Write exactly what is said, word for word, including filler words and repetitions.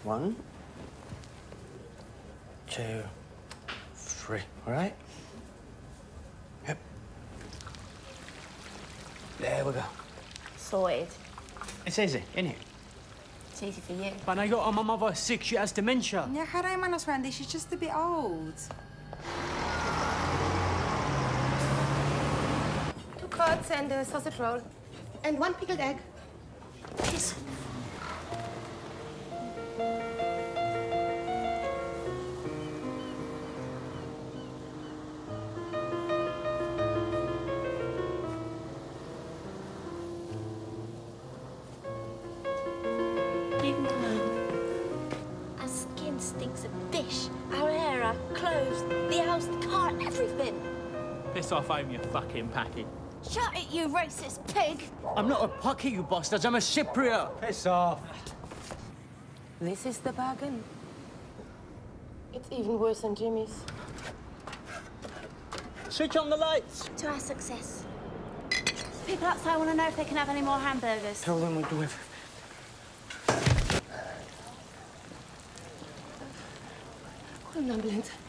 One, two, three. All right? Yep. There we go. Sorted. It's easy, isn't it? It's easy for you. But I got on my mother sick, she has dementia. Yeah, how do I Randy? She's just a bit old. Two cards and a sausage roll. And one pickled egg. Yes. Our skin stinks of fish, our hair, our clothes, the house, the car, everything. Piss off home, you fucking packy. Shut it, you racist pig! I'm not a pucky, you bastards, I'm a Cypriot. Piss off. This is the bargain. It's even worse than Jimmy's. Switch on the lights. To our success. People outside want to know if they can have any more hamburgers. Tell them we'll do everything. Call an ambulance.